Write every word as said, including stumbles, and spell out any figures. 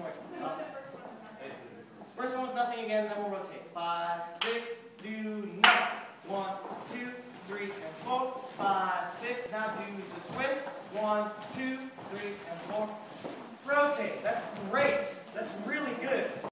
quick. Uh, first one was nothing again, then we'll rotate. Five, six, do nothing. One, two, three, and four. Five, six. Now do the twist. One, two, three, and four. Rotate. That's great. That's really good.